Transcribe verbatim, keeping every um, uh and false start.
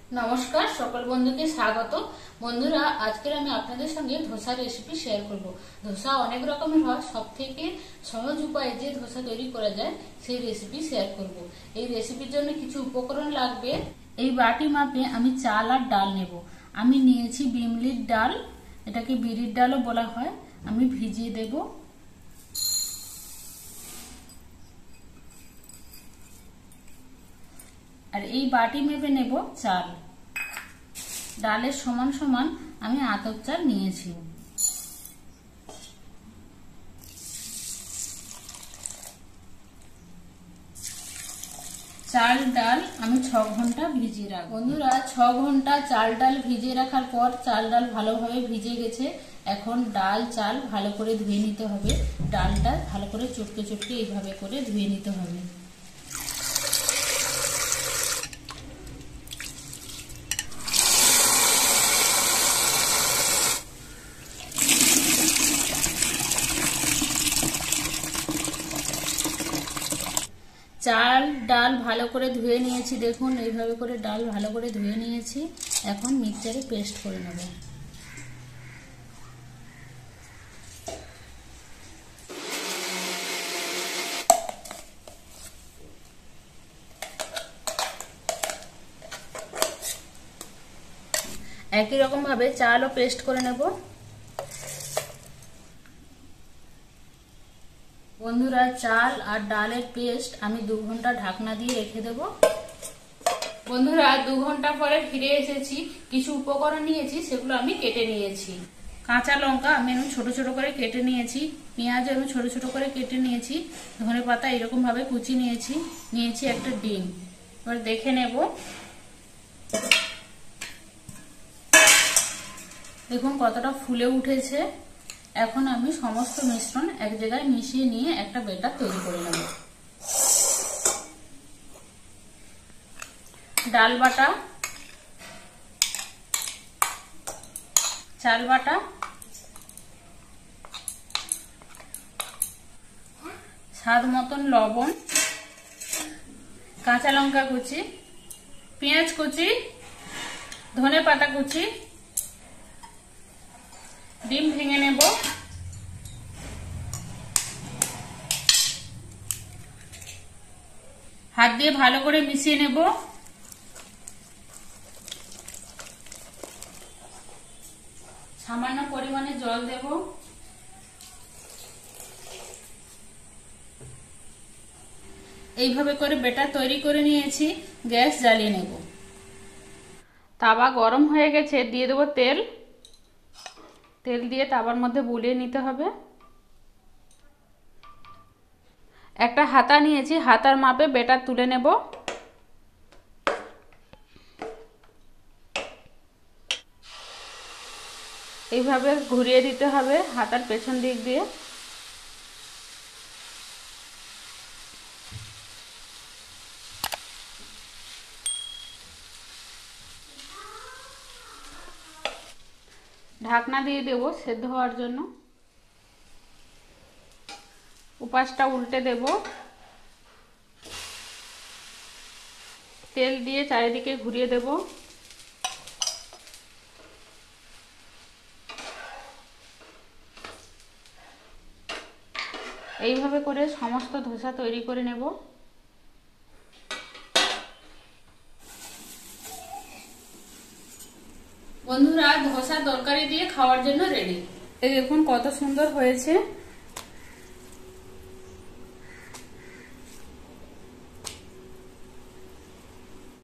নমস্কার, সকল বন্ধুকে স্বাগত। বন্ধুরা, আজকে আমি আপনাদের সঙ্গে ধোসা রেসিপি শেয়ার করব। ধোসা অনেক রকমের হয়, সব থেকে সহজ উপায়ে যে ধোসা তৈরি করা যায় সেই রেসিপি শেয়ার করব। এই রেসিপির জন্য কিছু উপকরণ লাগবে। এই বাটি মাপে আমি চাল আর ডাল নেব। আমি নিয়েছি বিমলির ডাল, এটাকে বিরির ডালও বলা হয়। আমি ভিজিয়ে দেব। আর এই বাটি মেপে নেব চাল। ডালের সমান সমান আমি আতপ চাল নিয়েছি। চাল ডাল আমি ছ ঘন্টা ভিজিয়ে রাখবো। বন্ধুরা, ছ ঘন্টা চাল ডাল ভিজিয়ে রাখার পর চাল ডাল ভালোভাবে ভিজে গেছে। এখন ডাল চাল ভালো করে ধুয়ে নিতে হবে। ডালটা ভালো করে চটকে চটকে এইভাবে করে ধুয়ে নিতে হবে। চাল ডাল ভালো করে ধুয়ে নিয়েছি। দেখুন, এইভাবে করে ডাল ভালো করে ধুয়ে নিয়েছি। এখন মিক্সচারে পেস্ট করে নেব। একই রকম ভাবে চালও পেস্ট করে নেব। বন্ধুরা, চাল আর ডালের পেস্ট আমি দু ঘন্টা ঢাকনা দিয়ে রেখে দেব। বন্ধুরা, দু ঘন্টা পরে ফিরে এসেছি। কিছু উপকরণ নিয়েছি, সেগুলো আমি কেটে নিয়েছি। কাঁচা লঙ্কা আমি আমি ছোট ছোট করে কেটে নিয়েছি। পেঁয়াজ আমি ছোট ছোট করে কেটে নিয়েছি। ধনে পাতা এরকম ভাবে কুচি নিয়েছি। নিয়েছি একটা ডিম। এবার দেখে নেব। দেখুন কতটা ফুলে উঠেছে। এখন আমি সমস্ত মিশ্রণ এক জায়গায় মিশিয়ে নিয়ে একটা ব্যাটার তৈরি করে নেব। ডাল বাটা, চাল বাটা, স্বাদ মতন লবণ, কাঁচা লঙ্কা কুচি, পেঁয়াজ কুচি, ধনে পাতা কুচি, ডিম ভেঙে নেব। হাত দিয়ে ভালো করে মিশিয়ে নেব। সামান্য পরিমাণে জল দেব। এইভাবে করে ব্যাটার তৈরি করে নিয়েছি। গ্যাস জ্বালিয়ে নেব। তাওয়া গরম হয়ে গেছে, দিয়ে দেব তেল। তেল দিয়ে তাওয়ার মধ্যে বুলিয়ে নিতে হবে। একটা হাতা নিয়েছি, হাতার মাপে ব্যাটার তুলে নেব। এইভাবে ঘুরিয়ে দিতে হবে হাতার পেছন দিক দিয়ে। ঢাকনা দিয়ে দেব সেদ্ধ হওয়ার জন্য। উপাসটা উল্টে দেব। তেল দিয়ে চারিদিকে ঘুরিয়ে দেব। এইভাবে করে সমস্ত ধোসা তৈরি করে নেব। বন্ধুরা, ধোসা তরকারি দিয়ে খাওয়ার জন্য রেডি। এই দেখুন কত সুন্দর হয়েছে।